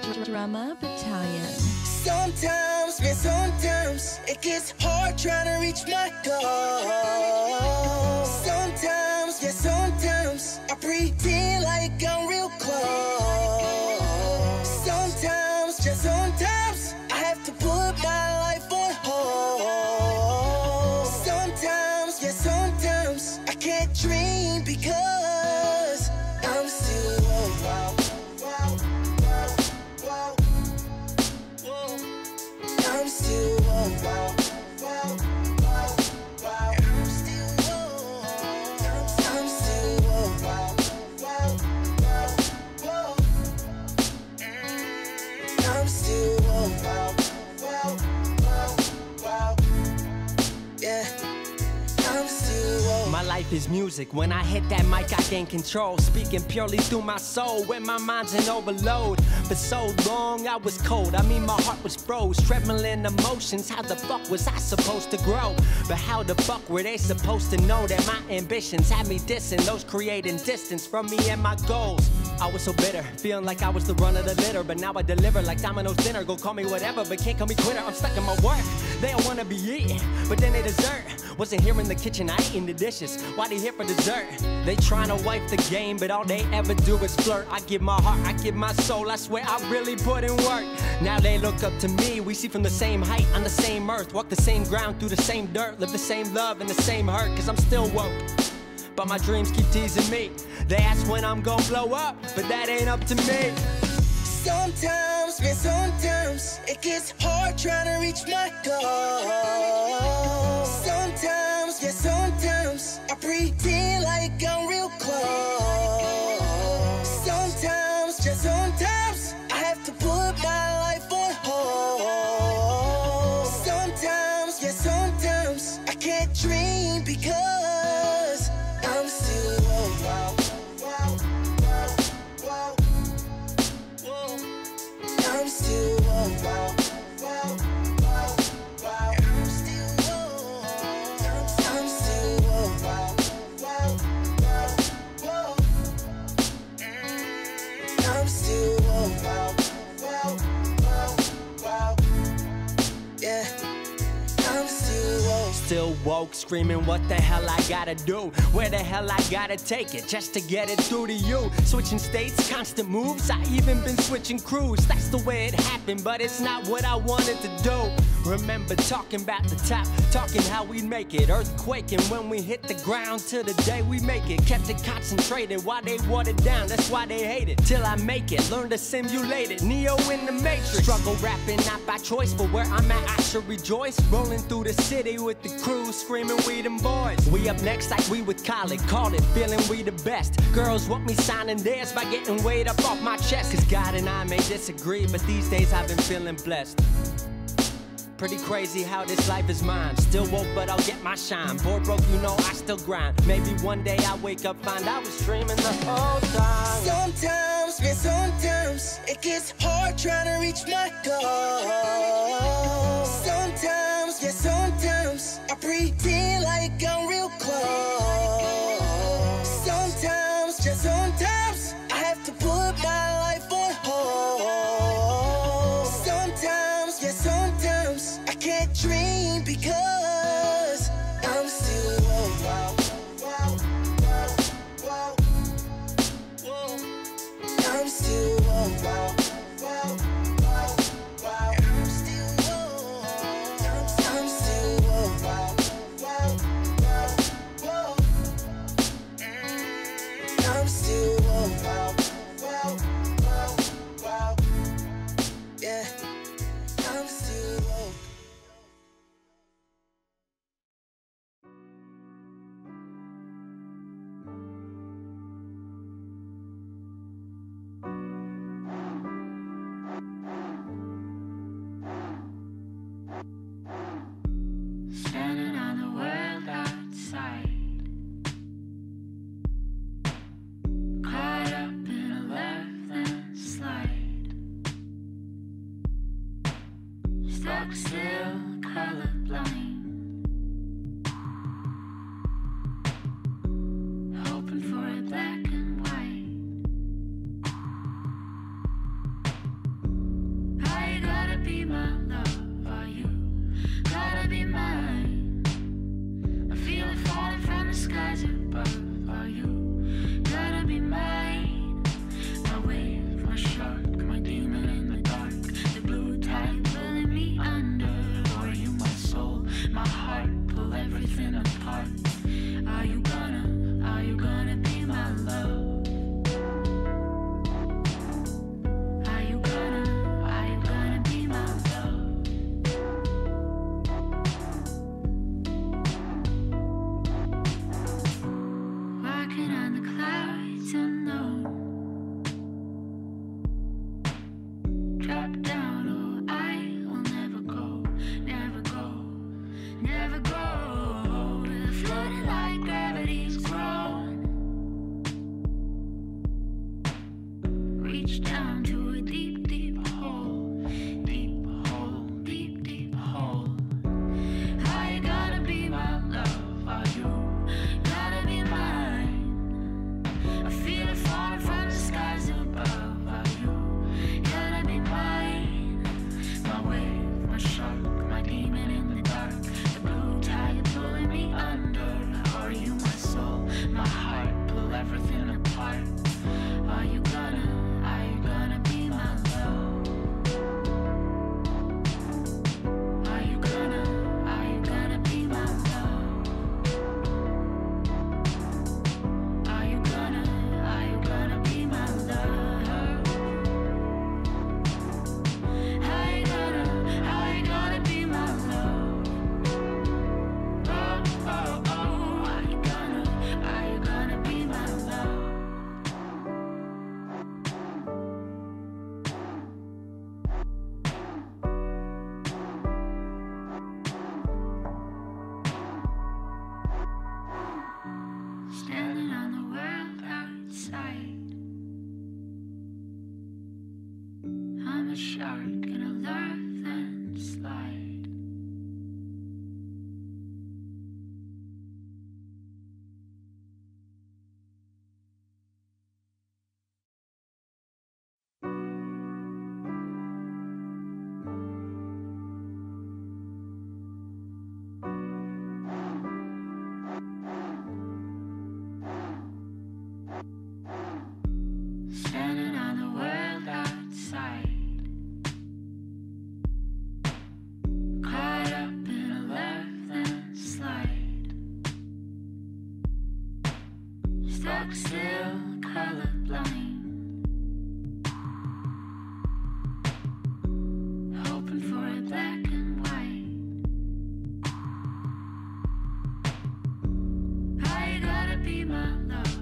Drama Battalion. Sometimes, man, sometimes it gets hard trying to reach my goal. Sometimes, yeah, sometimes I pretend like I'm real close. Sometimes, just sometimes I have to put my life on hold. Sometimes, yeah, sometimes I can't dream because I'm still I'm still My life is music. When I hit that mic, I gain control. Speaking purely through my soul when my mind's in overload. For so long, I was cold. I mean, my heart was froze. Trembling emotions. How the fuck was I supposed to grow? But how the fuck were they supposed to know that my ambitions had me dissing those creating distance from me and my goals? I was so bitter, feeling like I was the run of the litter. But now I deliver like Domino's dinner. Go call me whatever, but can't call me quitter. I'm stuck in my work. They don't wanna be eating, but then they dessert. Wasn't here in the kitchen, I ain't in the dishes. Why they here for dessert? They tryna wipe the game, but all they ever do is flirt. I give my heart, I give my soul, I swear I really put in work. Now they look up to me, we see from the same height, on the same earth. Walk the same ground, through the same dirt. Live the same love and the same hurt, cause I'm still woke. But my dreams keep teasing me. They ask when I'm gon' blow up, but that ain't up to me. Sometimes, man, sometimes it gets hard trying to reach my goal. Sometimes, yeah, sometimes I pretend like I'm real close. Sometimes, just sometimes I have to put my life on hold. Sometimes, yeah, sometimes I can't dream because I'm still I'm still Still woke, screaming what the hell I gotta do, where the hell I gotta take it just to get it through to you. Switching states, constant moves, I even been switching crews. That's the way it happened, but it's not what I wanted to do. Remember talking about the top, talking how we make it. Earthquaking when we hit the ground till the day we make it. Kept it concentrated while they watered down, that's why they hate it. Till I make it, learn to simulate it. Neo in the Matrix. Struggle rapping not by choice, but where I'm at I should rejoice. Rolling through the city with the crew, screaming we them boys. We up next like we with Khaled, call it feeling we the best. Girls want me signing theirs by getting weight up off my chest. Cause God and I may disagree, but these days I've been feeling blessed. Pretty crazy how this life is mine. Still woke, but I'll get my shine. Poor broke, you know I still grind. Maybe one day I wake up, find I was dreaming the whole time. Sometimes, man, sometimes it gets hard trying to reach my goal. Sometimes, yeah, sometimes I pretend like I'm real close. Sometimes, just sometimes I have to put my life on hold. Sometimes, yeah, sometimes I can't dream because I'm still I'm still yeah, I'm still woke. Standing on the world outside, caught up in a left-hand slide, stuck still, colorblind, hoping for a black and white. reach down to a deep, deep hole. Deep hole, deep, deep hole. Are you gonna be my love? Are you gonna be mine? I feel it falling from the skies above. Are you gonna be mine? My wave, my shark, my demon in the dark. The blue tide pulling me under. Are you my soul, my heart? Pull everything apart. Are you gonna be my love? Are you gonna be my love? Are you gonna be my love? Are you gonna be my love? Oh, oh, oh, are you gonna be my love? Standing on the world outside, I'm a shark in a lure then slide. Standing on the world outside, caught up in a left then slide. Stuck still, colorblind, hoping for a black and white. Are you gonna be my love?